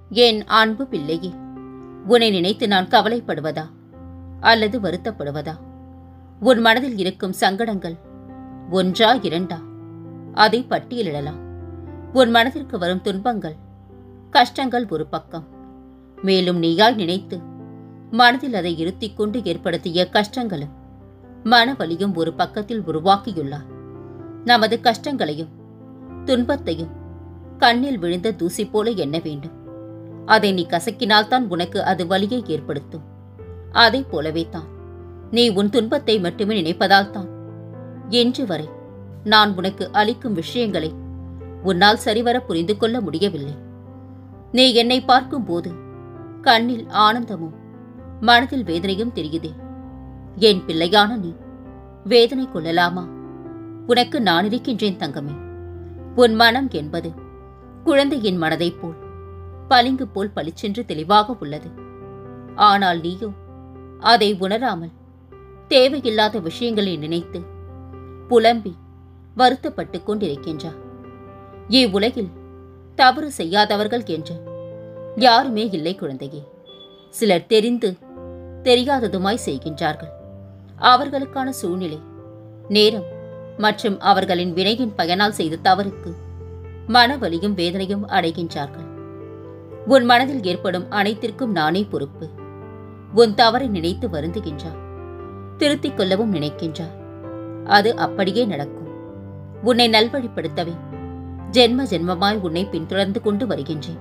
என் அன்பு பிள்ளையே, உன்னை நினைத்து நான் கவலைப்படுவதா அல்லது வருத்தப்படுவதா? உன் மனதில் இருக்கும் சங்கடங்கள் ஒன்றா இரண்டா? அதை பட்டியலிடலாம். உன் மனதிற்கு வரும் துன்பங்கள், கஷ்டங்கள் ஒரு பக்கம். மேலும் நீயாய் நினைத்து மனதில் அதை இருத்திக் கொண்டு ஏற்படுத்திய கஷ்டங்களும் மனவலியும் ஒரு பக்கத்தில் உருவாக்கியுள்ளார். நமது கஷ்டங்களையும் துன்பத்தையும் கண்ணில் விழுந்த தூசி போல எண்ண வேண்டும். அதை நீ கசக்கினால்தான் உனக்கு அது வலியை ஏற்படுத்தும். அதை போலவே தான் நீ உன் துன்பத்தை மட்டுமே நினைப்பதால் தான் இன்று வரை நான் உனக்கு அளிக்கும் விஷயங்களை உன்னால் சரிவர புரிந்து கொள்ள முடியவில்லை. நீ என்னை பார்க்கும் போது கண்ணில் ஆனந்தமும் மனதில் வேதனையும் தெரியுதே. என் பிள்ளையான நீ வேதனை கொள்ளலாமா? உனக்கு நான் இருக்கின்றேன் தங்கமே. உன் மனம் என்பது குழந்தையின் மனதைப் போல் பளிங்கு போல் பளிச்சென்று தெளிவாக உள்ளது. ஆனால் நீயோ அதை உணராமல் தேவையில்லாத விஷயங்களை நினைத்து புலம்பி வருத்தப்பட்டுக் கொண்டிருக்கின்றார். இவ்வுலகில் தவறு செய்யாதவர்கள் என்று யாருமே இல்லை குழந்தையே. சிலர் தெரிந்து தெரியாததுமாய் செய்கின்றார்கள். அவர்களுக்கான சூழ்நிலை, நேரம் மற்றும் அவர்களின் வினையின் பயனால் செய்த தவறுக்கு மனவலியும் வேதனையும் அடைகின்றார்கள். உன் மனதில் ஏற்படும் அனைத்திற்கும் நானே பொறுப்பு. உன் தவறை நினைத்து வருந்துகின்றார், திருத்திக் கொள்ளவும் நினைக்கின்றார். அது அப்படியே நடக்கும். உன்னை நல்வழிப்படுத்தவே ஜென்ம ஜென்மமாய் உன்னை பின்தொடர்ந்து கொண்டு வருகின்றேன்.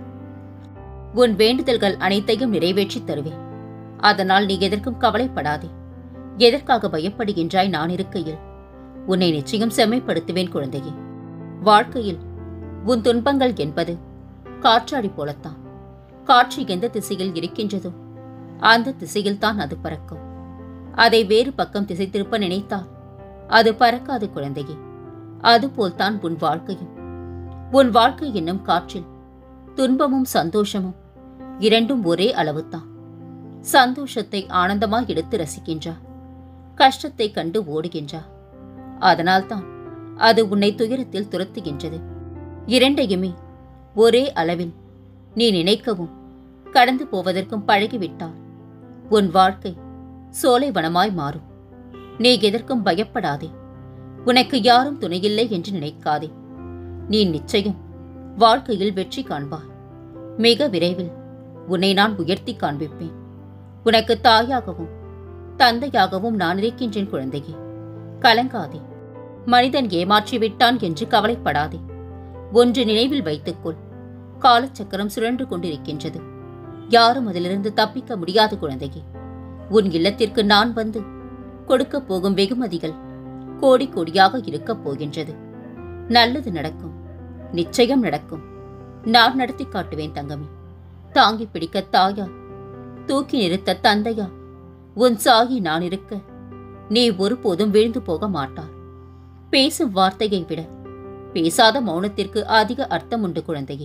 உன் வேண்டுதல்கள் அனைத்தையும் நிறைவேற்றித் தருவேன். அதனால் நீ எதற்கும் கவலைப்படாதே. எதற்காக பயப்படுகின்றாய்? நான் இருக்கையில் உன்னை நிச்சயம் செம்மைப்படுத்துவேன் குழந்தையே. வாழ்க்கையில் உன் துன்பங்கள் என்பது காற்றாடி போலத்தான். காற்று எந்த திசையில் இருக்கின்றதோ அந்த திசையில்தான் அது பறக்கும். அதை வேறு பக்கம் திசை திருப்ப நினைத்தால் அது பறக்காது குழந்தையே. அதுபோல்தான் உன் வாழ்க்கையும். உன் வாழ்க்கை என்னும் காற்றில் துன்பமும் சந்தோஷமும் இரண்டும் ஒரே அளவுதான். சந்தோஷத்தை ஆனந்தமாய் எடுத்து ரசிக்கின்றார், கஷ்டத்தை கண்டு ஓடுகின்றார். அதனால்தான் அது உன்னை துயரத்தில் துரத்துகின்றது. இரண்டையுமே ஒரே அளவில் நீ நினைக்கவும் கடந்து போவதற்கும் பழகிவிட்டால் உன் வாழ்க்கை சோலைவனமாய் மாறும். நீ எதற்கும் பயப்படாதே. உனக்கு யாரும் துணையில்லை என்று நினைக்காதே. நீ நிச்சயம் வாழ்க்கையில் வெற்றி காண்பாய். மிக விரைவில் உன்னை நான் உயர்த்தி காண்பிப்பேன். உனக்கு தாயாகவும் தந்தையாகவும் நான் இருக்கின்றேன் குழந்தையே. கலங்காதே. மனிதன் ஏமாற்றிவிட்டான் என்று கவலைப்படாதே. ஒன்று நினைவில் வைத்துக்கொள், காலச்சக்கரம் சுழன்று கொண்டிருக்கின்றது. யாரும் அதிலிருந்து தப்பிக்க முடியாது குழந்தையே. உன் இல்லத்திற்கு நான் வந்து கொடுக்கப் போகும் வெகுமதிகள் கோடி கோடியாக இருக்கப் போகின்றது. நல்லது நடக்கும், நிச்சயம் நடக்கும். நான் நடத்தி காட்டுவேன் தங்கமே. தாங்கி பிடிக்க தாயா, தூக்கி நிறுத்த தந்தையா, உன் சாகி நான் இருக்க நீ ஒருபோதும் வீழ்ந்து போக மாட்டார். பேசும் வார்த்தையை விட பேசாத மௌனத்திற்கு அதிக அர்த்தம் உண்டு குழந்தையே.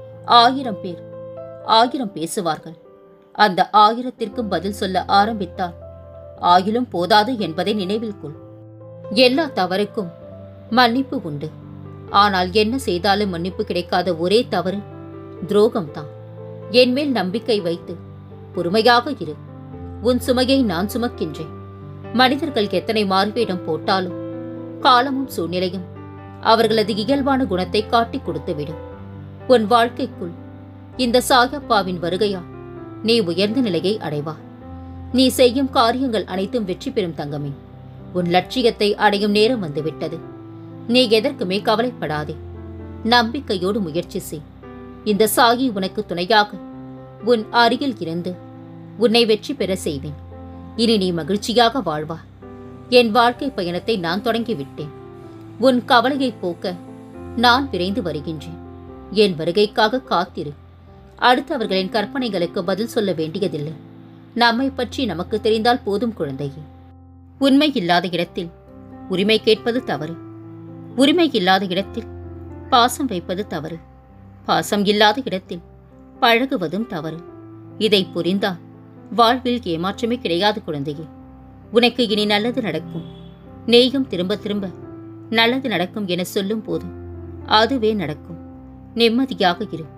1000 பேர் 1000 பேசுவார்கள். அந்த 1000த்திற்கும் பதில் சொல்ல ஆரம்பித்தால் ஆயிலும் போதாது என்பதை நினைவில் கொள். எல்லா தவறுக்கும் மன்னிப்பு உண்டு. ஆனால் என்ன செய்தாலும் மன்னிப்பு கிடைக்காத ஒரே தவறு துரோகம்தான். என்மேல் நம்பிக்கை வைத்து பொறுமையாக இரு. உன் சுமையை நான் சுமக்கின்றேன். மனிதர்கள் எத்தனை மாறுவேடம் போட்டாலும் காலமும் சூழ்நிலையும் அவர்களது இயல்பான குணத்தை காட்டிக் கொடுத்துவிடும். உன் வாழ்க்கைக்குள் இந்த சாயப்பாவின் வருகையால் நீ உயர்ந்த நிலையை அடைவாய். நீ செய்யும் காரியங்கள் அனைத்தும் வெற்றி பெறும் தங்கமே. உன் லட்சியத்தை அடையும் நேரம் வந்துவிட்டது. நீ எதற்குமே கவலைப்படாதே. நம்பிக்கையோடு முயற்சி செய். இந்த சாகி உனக்கு துணையாக உன் அருகில் இருந்து உன்னை வெற்றி பெற செய்வேன். இனி நீ மகிழ்ச்சியாக வாழ்வாய். என் வாழ்க்கை பயணத்தை நான் தொடங்கிவிட்டேன். உன் கவலையை போக்க நான் விரைந்து வருகின்றேன். என் வருகைக்காக காத்திரு. அடுத்தவர்களின் கற்பனைகளுக்கு பதில் சொல்ல வேண்டியதில்லை. நம்மை பற்றி நமக்கு தெரிந்தால் போதும் குழந்தையே. உண்மை இல்லாத இடத்தில் உரிமை கேட்பது தவறு. உரிமை இல்லாத இடத்தில் பாசம் வைப்பது தவறு. பாசம் இல்லாத இடத்தில் பழகுவதும் தவறு. இதை புரிந்தால் வாழ்வில் ஏமாற்றமே கிடையாது குழந்தையே. உனக்கு இனி நல்லது நடக்கும். நீயும் திரும்ப திரும்ப நல்லது நடக்கும் என சொல்லும் போது அதுவே நடக்கும். நிம்மதியாக இரு.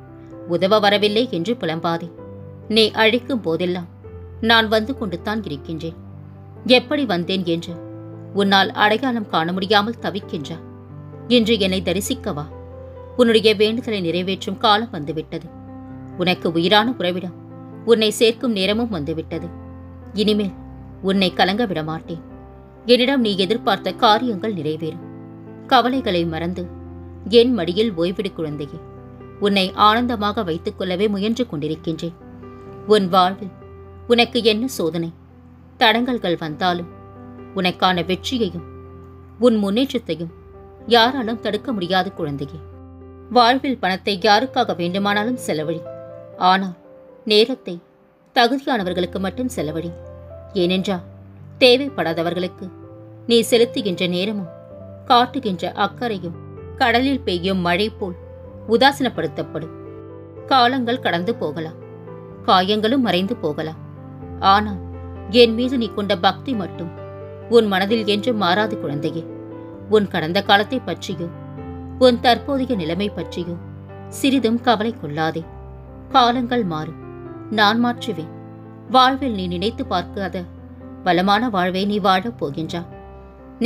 உதவ வரவில்லை என்று புலம்பாதே. நீ அழைக்கும் போதெல்லாம் நான் வந்து கொண்டுதான் இருக்கின்றேன். எப்படி வந்தேன் என்று உன்னால் அடையாளம் காண முடியாமல் தவிக்கின்றா. இன்று என்னை தரிசிக்கவா? உன்னுடைய வேண்டுதலை நிறைவேற்றும் காலம் வந்துவிட்டது. உனக்கு உயிரான உறவிடம் உன்னை சேர்க்கும் நேரமும் வந்துவிட்டது. இனிமேல் உன்னை கலங்க விட மாட்டேன். என்னிடம் நீ எதிர்பார்த்த காரியங்கள் நிறைவேறும். கவலைகளை மறந்து என் மடியில் ஓய்விடு குழந்தையே. உன்னை ஆனந்தமாக வைத்துக் கொள்ளவே முயன்று கொண்டிருக்கின்றேன். உன் வாழ்வில் உனக்கு என்ன சோதனை தடங்கல்கள் வந்தாலும் உனக்கான வெற்றியையும் உன் முன்னேற்றத்தையும் யாராலும் தடுக்க முடியாது குழந்தையே. வாழ்வில் பணத்தை யாருக்காக வேண்டுமானாலும் செலவழி. ஆனால் நேரத்தை தகுதியானவர்களுக்கு மட்டும் செலவழி. ஏனென்றால் தேவைப்படாதவர்களுக்கு நீ செலுத்துகின்ற நேரமும் காட்டுகின்ற அக்கறையும் கடலில் பெய்யும் மழை போல் உதாசீனப்படுத்தப்படும். காலங்கள் கடந்து போகலாம், காயங்களும் மறைந்து போகலாம். ஆனால் என் மீது நீ கொண்ட பக்தி மட்டும் உன் மனதில் என்றும் மாறாது குழந்தையே. உன் கடந்த காலத்தை பற்றியோ உன் தற்போதைய நிலைமை பற்றியோ சிறிதும் கவலை கொள்ளாதே. காலங்கள் மாறும், நான் மாற்றுவேன். வாழ்வில் நீ நினைத்து பார்க்காத வளமான வாழ்வை நீ வாழப் போகின்றா. நீ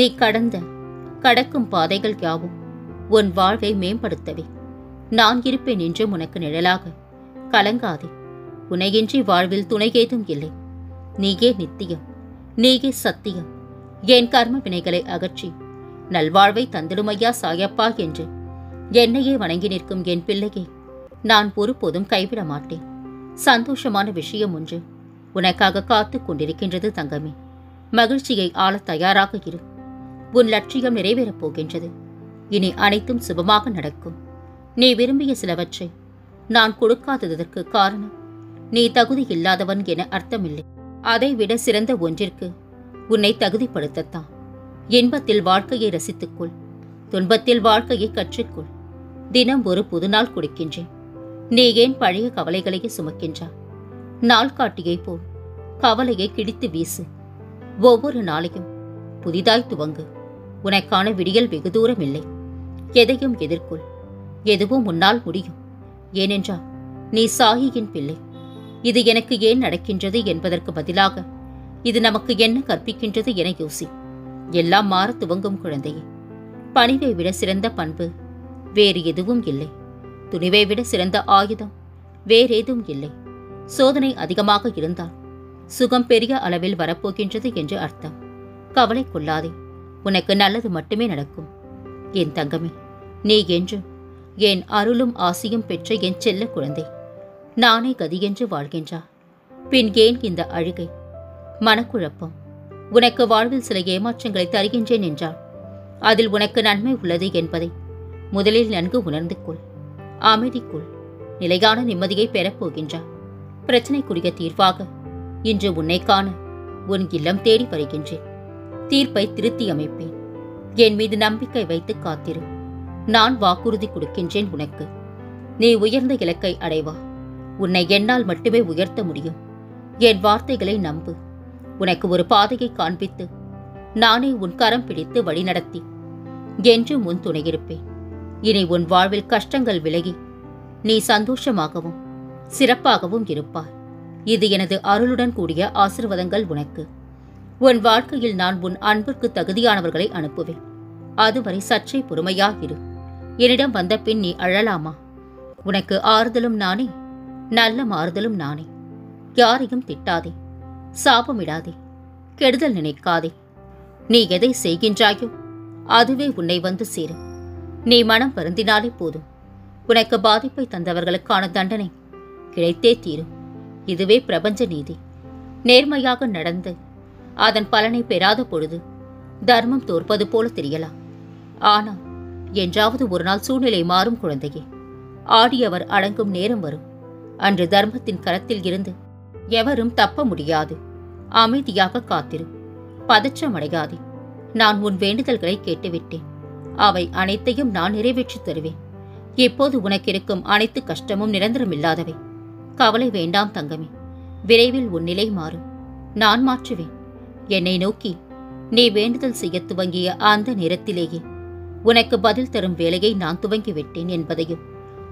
கடக்கும் பாதைகள் யாவும் உன் வாழ்வை மேம்படுத்தவே நான் இருப்பேன் என்றும் உனக்கு நிழலாக. கலங்காதே. உனையின்றி வாழ்வில் துணை ஏதும் இல்லை. நீயே நித்தியம், நீயே சத்தியம். என் கர்ம வினைகளை அகற்றி நல்வாழ்வை தந்திடுமையா சாயப்பா என்று என்னையே வணங்கி நிற்கும் என் பிள்ளையை நான் ஒருபோதும் கைவிட மாட்டேன். சந்தோஷமான விஷயம் ஒன்று உனக்காக காத்து கொண்டிருக்கின்றது தங்கமே. மகிழ்ச்சியை ஆள தயாராக இரு. உன் லட்சியம் நிறைவேறப் போகின்றது. இனி அனைத்தும் சுபமாக நடக்கும். நீ விரும்பிய சிலவற்றை நான் கொடுக்காததற்கு காரணம் நீ தகுதி இல்லாதவன் என அர்த்தமில்லை. அதைவிட சிறந்த ஒன்றிற்கு உன்னை தகுதிப்படுத்தத்தான். இன்பத்தில் வாழ்க்கையை ரசித்துக்கொள், துன்பத்தில் வாழ்க்கையை கற்றுக்கொள். தினம் ஒரு புதுநாள் கொடுக்கின்றேன். நீ ஏன் பழைய கவலைகளையே சுமக்கின்றா? நாள்காட்டியை போல் கவலையை கிடித்து வீசு. ஒவ்வொரு நாளையும் புதிதாய் துவங்கு. உனக்கான விடியல் வெகு தூரம் இல்லை. எதையும் எதிர்கொள். எதுவும் உன்னால் முடியும். ஏனென்றால் நீ சாயியின் பிள்ளை. இது எனக்கு ஏன் நடக்கின்றது என்பதற்கு பதிலாக இது நமக்கு என்ன கற்பிக்கின்றது என யோசி. எல்லாம் மாற துவங்கும் குழந்தையே. பணிவை விட சிறந்த பண்பு வேறு எதுவும் இல்லை. துணிவை விட சிறந்த ஆயுதம் வேறேதும் இல்லை. சோதனை அதிகமாக இருந்தால் சுகம் பெரிய அளவில் வரப்போகின்றது என்று அர்த்தம். கவலை கொள்ளாதே. உனக்கு நல்லது மட்டுமே நடக்கும். என் தங்கமே, நீ என்றும் என் அருளும் ஆசியும் பெற்ற என் செல்ல குழந்தை. நானே கதியென்று வாழ்கின்றா. பின் ஏன் இந்த அழுகை, மனக்குழப்பம்? உனக்கு வாழ்வில் சில ஏமாற்றங்களை தருகின்றேன் என்றால் அதில் உனக்கு நன்மை உள்ளது என்பதை முதலில் நன்கு உணர்ந்து கொள். அமைதிக்குள் நிலையான நிம்மதியை பெறப்போகின்றா. பிரச்சனைக்குரிய தீர்வாக இன்று உன்னை காண உன் இல்லம் தேடி வருகின்றேன். தீர்ப்பை திருத்தி அமைப்பேன். என் மீது நம்பிக்கை வைத்து காத்திரு. நான் வாக்குறுதி கொடுக்கின்றேன் உனக்கு. நீ உயர்ந்த இலக்கை அடைவா. உன்னை என்னால் மட்டுமே உயர்த்த முடியும். என் வார்த்தைகளை நம்பு. உனக்கு ஒரு பாதையை காண்பித்து நானே உன் கரம் பிடித்து வழிநடத்தி என்றும் உன் துணையிருப்பேன். இனி உன் வாழ்வில் கஷ்டங்கள் விலகி நீ சந்தோஷமாகவும் சிறப்பாகவும் இருப்பாய். இது எனது அருளுடன் கூடிய ஆசீர்வாதங்கள் உனக்கு. உன் வாழ்க்கையில் நான் உன் அன்பிற்கு தகுதியானவர்களை அனுப்புவேன். அதுவரை சற்றே பொறுமையாயிரு. என்னிடம் வந்த பின் நீ அழலாமா? உனக்கு ஆறுதலும் நானே, நல்ல மாறுதலும் நானே. யாரையும் திட்டாதே, சாபமிடாதே, கெடுதல் நினைக்காதே. நீ எதை செய்கின்றாயோ அதுவே உன்னை வந்து சேரும். நீ மனம் வருந்தினாலே போதும். உனக்கு பாதிப்பை தந்தவர்களுக்கான தண்டனை கிடைத்தே தீரும். இதுவே பிரபஞ்ச நீதி. நேர்மையாக நடந்து அதன் பலனை பெறாத பொழுது தர்மம் தோற்பது போல தெரியலாம். ஆனால் என்றாவது ஒரு நாள் சூழ்நிலை மாறும் குழந்தையே. ஆடியவர் அடங்கும் நேரம் வரும். அன்று தர்மத்தின் கரத்தில் இருந்து எவரும் தப்ப முடியாது. அமைதியாக காத்திரு. பதற்றமடையாதே. நான் உன் வேண்டுதல்களை கேட்டுவிட்டேன். அவை அனைத்தையும் நான் நிறைவேற்றித் தருவேன். இப்போது உனக்கிருக்கும் அனைத்து கஷ்டமும் நிரந்தரமில்லாதவை. கவலை வேண்டாம் தங்கமே. விரைவில் உன் நிலை மாறும். நான் மாற்றுவேன். என்னை நோக்கி நீ வேண்டுதல் செய்ய துவங்கிய அந்த நேரத்திலேயே உனக்கு பதில் தரும் வேலையை நான் துவங்கிவிட்டேன் என்பதையும்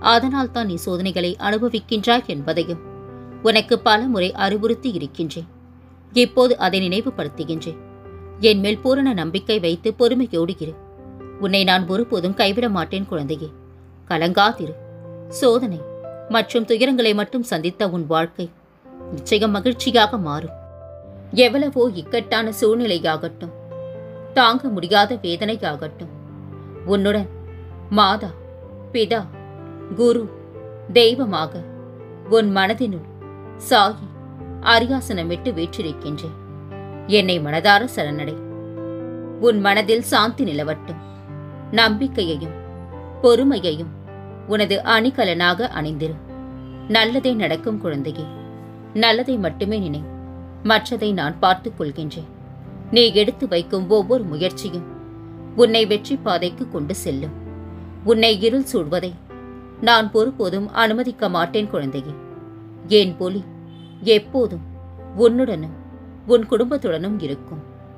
அதனால் தான் நீ சோதனைகளை அனுபவிக்கின்றாய் என்பதையும் உனக்கு பல முறை அறிவுறுத்தி இருக்கின்றேன். இப்போது அதை நினைவுபடுத்துகின்றேன். என் மேல் பூரண நம்பிக்கை வைத்து பொறுமையோடு இரு. உன்னை நான் ஒருபோதும் கைவிட மாட்டேன் குழந்தையே. கலங்காதிரு. சோதனை மற்றும் துயரங்களை மட்டும் சந்தித்த உன் வாழ்க்கை நிச்சயம் மகிழ்ச்சியாக மாறும். எவ்வளவோ இக்கட்டான சூழ்நிலையாகட்டும், தாங்க முடியாத வேதனையாகட்டும், உன்னுடன் மாதா, பிதா, குரு, தெய்வமாக உன் மனதினுள் சாயி அரியாசனமிட்டு வீற்றிருக்கின்றேன். என்னை மனதார சரணடை. உன் மனதில் சாந்தி நிலவட்டும். நம்பிக்கையையும் பொறுமையையும் உனது அணிகலனாக அணிந்திரு. நல்லதே நடக்கும் குழந்தையே. நல்லதை மட்டுமே நினை. மற்றதை நான் பார்த்துக் கொள்கின்றேன். நீ எடுத்து வைக்கும் ஒவ்வொரு முயற்சியும் உன்னை வெற்றி பாதைக்கு கொண்டு செல்லும். உன்னை இருள் சூழ்வதை நான் ஒருபோதும் அனுமதிக்க மாட்டேன் குழந்தையே. என் ஒளி எப்போதும் உன்னுடனும் உன் குடும்பத்துடனும் இருக்கும்.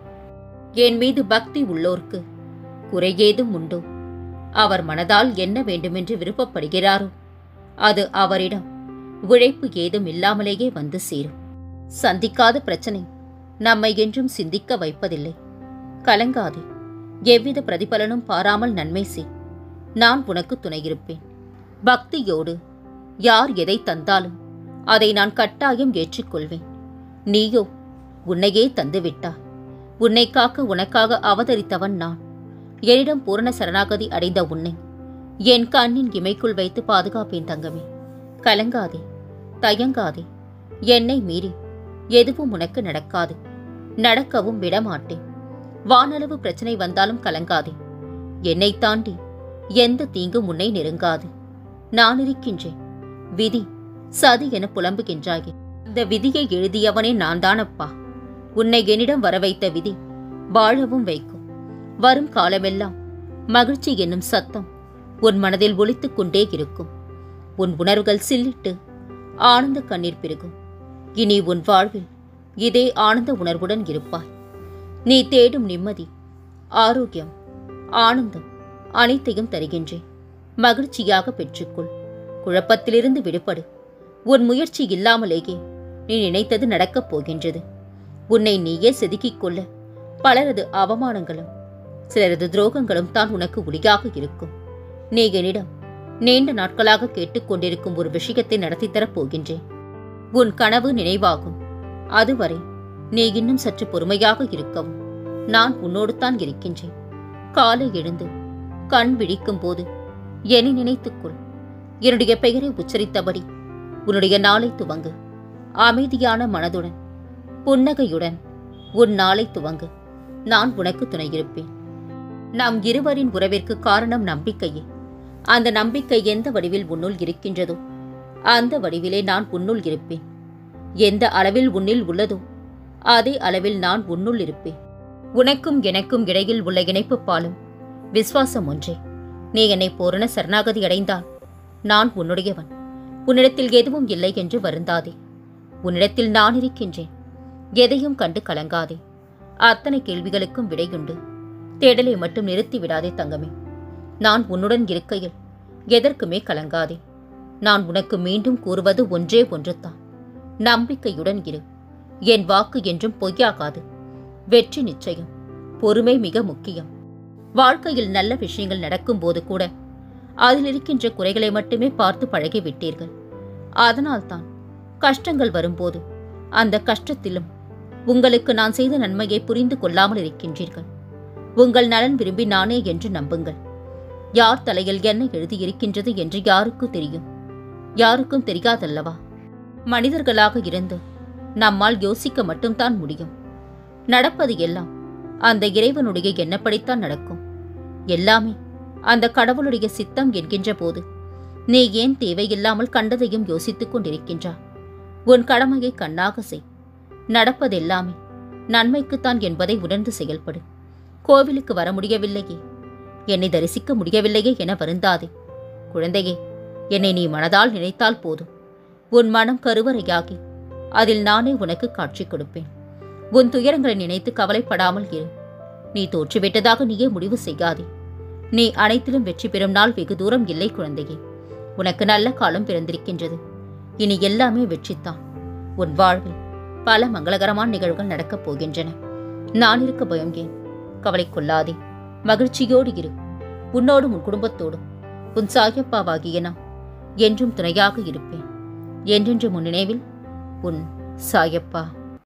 என் மீது பக்தி உள்ளோர்க்கு குறை ஏதும் உண்டோ? அவர் மனதால் என்ன வேண்டுமென்று விருப்பப்படுகிறாரோ அது அவரிடம் உழைப்பு ஏதும் இல்லாமலேயே வந்து சேரும். சந்திக்காத பிரச்சனை நம்மை என்றும் சிந்திக்க வைப்பதில்லை. கலங்காதே. எவ்வித பிரதிபலனும் பாராமல் நன்மை செய். நான் உனக்கு துணையிருப்பேன். பக்தியோடு யார் எதை தந்தாலும் அதை நான் கட்டாயம் ஏற்றுக்கொள்வேன். நீயோ உன்னையே தந்துவிட்டாய். உன்னை காக்க உனக்காக அவதரித்தவன் நான். என்னிடம் பூரண சரணாகதி அடைந்த உன்னை என் கண்ணின் இமைக்குள் வைத்து பாதுகாப்பேன் தங்கமே. கலங்காதே, தயங்காதே. என்னை மீறி எதுவும் உனக்கு நடக்காது. நடக்கவும் விடமாட்டேன். வானளவு பிரச்சனை வந்தாலும் கலங்காதே. என்னை தாண்டி எந்த தீங்கும் உன்னை நெருங்காது. நான் இருக்கின்றேன். விதி சதி என புலம்புகின்றாயே. இந்த விதியை எழுதியவனே நான் தானப்பா. உன்னை என்னிடம் வர வைத்த விதி வாழவும் வைக்கும். வரும் காலமெல்லாம் மகிழ்ச்சி என்னும் சத்தம் உன் மனதில் ஒலித்துக் கொண்டே இருக்கும். உன் உணர்வுகள் சில்லிட்டு ஆனந்த கண்ணீர் பெருகும். இனி உன் வாழ்வில் இதே ஆனந்த உணர்வுடன் இருப்பாய். நீ தேடும் நிம்மதி, ஆரோக்கியம், ஆனந்தம் அனைத்தையும் தருகின்றேன். மகிழ்ச்சியாக பெற்றுக்கொள். குழப்பத்திலிருந்து விடுபடு. உன் முயற்சி இல்லாமலேயே நீ நினைத்தது நடக்கப் போகின்றது. உன்னை நீயே செதுக்கிக் கொள்ள பலரது அவமானங்களும் சிலரது துரோகங்களும் தான் உனக்கு ஒளியாக இருக்கும். நீ என்னிடம் நீண்ட நாட்களாக கேட்டுக்கொண்டிருக்கும் ஒரு விஷயத்தை நடத்தி தரப் போகின்றேன். உன் கனவு நினைவாகும். அதுவரை நீ இன்னும் சற்று பொறுமையாக இருக்கவும் நான் உன்னோடு தான் இருக்கின்றேன். காலை எழுந்து கண் விழிக்கும் போது என்னை நினைத்துக்கொள். என்னுடைய பெயரை உச்சரித்தபடி உன்னுடைய நாளை துவங்கு. அமைதியான மனதுடன் புன்னகையுடன் உன் நாளை துவங்கு. நான் உனக்கு துணையிருப்பேன். நம் இருவரின் உறவிற்கு காரணம் நம்பிக்கையே. அந்த நம்பிக்கை எந்த வடிவில் உன்னுள் இருக்கின்றதோ அந்த வடிவிலே நான் உன்னுள் இருப்பேன். எந்த அளவில் உன்னில் உள்ளதோ அதே அளவில் நான் உன்னுள் இருப்பேன். உனக்கும் எனக்கும் இடையில் உள்ள இணைப்பு பாலும் விசுவாசம் ஒன்றே. நீ என்னை பூரண சரணாகதி அடைந்தால் நான் உன்னுடையவன். உன்னிடத்தில் எதுவும் இல்லை என்று வருந்தாதே. உன்னிடத்தில் நான் இருக்கின்றேன். எதையும் கண்டு கலங்காதே. அத்தனை கேள்விகளுக்கும் விடையுண்டு. தேடலை மட்டும் நிறுத்தி விடாதே தங்கமே. நான் உன்னுடன் இருக்கையில் எதற்குமே கலங்காதே. நான் உனக்கு மீண்டும் கூறுவது ஒன்றே ஒன்றுதான். நம்பிக்கையுடன் இரு. என் வாக்கு என்றும் பொய்யாகாது. வெற்றி நிச்சயம். பொறுமை மிக முக்கியம். வாழ்க்கையில் நல்ல விஷயங்கள் நடக்கும்போது கூட அதில் இருக்கின்ற குறைகளை மட்டுமே பார்த்து பழகிவிட்டீர்கள். அதனால்தான் கஷ்டங்கள் வரும்போது அந்த கஷ்டத்திலும் உங்களுக்கு நான் செய்த நன்மையை புரிந்து கொள்ளாமல் இருக்கின்றீர்கள். உங்கள் நலன் விரும்பி நானே என்று நம்புங்கள். யார் தலையில் என்ன எழுதியிருக்கின்றது என்று யாருக்கு தெரியும்? யாருக்கும் தெரியாதல்லவா? மனிதர்களாக இருந்து நம்மால் யோசிக்க மட்டும்தான் முடியும். நடப்பது எல்லாம் அந்த இறைவனுடைய எண்ணப்படித்தான் நடக்கும். எல்லாமே அந்த கடவுளுடைய சித்தம் என்கின்ற போது நீ ஏன் தேவையில்லாமல் கண்டதையும் யோசித்துக் கொண்டிருக்கின்றாய்? உன் கடமையை கண்ணாக செய். நடப்பதெல்லாமே நன்மைக்குத்தான் என்பதை உணர்ந்து செயல்படு. கோவிலுக்கு வர முடியவில்லையே, என்னை தரிசிக்க முடியவில்லையே என வருந்தாதே. குழந்தையே, என்னை நீ மனதால் நினைத்தால் போதும். உன் மனம் கருவறையாகி அதில் நானே உனக்கு காட்சி கொடுப்பேன். உன் துயரங்களை நினைத்து கவலைப்படாமல் இரு. நீ தோற்றுவிட்டதாக நீயே முடிவு செய்யாதே. நீ அனைத்திலும் வெற்றி பெறும் நாள் வெகு தூரம் இல்லை குழந்தையே. உனக்கு நல்ல காலம் பிறந்திருக்கின்றது. இனி எல்லாமே வெற்றித்தான். உன் வாழ்வில் பல மங்களகரமான நிகழ்வுகள் நடக்கப் போகின்றன. நான் இருக்க பயம் ஏன்? கவலை கொள்ளாதே, மகிழ்ச்சியோடு இரு. உன்னோடும் உன் குடும்பத்தோடும் உன் சாயப்பாவாகிய நான் என்றும் துணையாக இருப்பேன். என்றென்று உன் நினைவில் உன் சாயப்பா.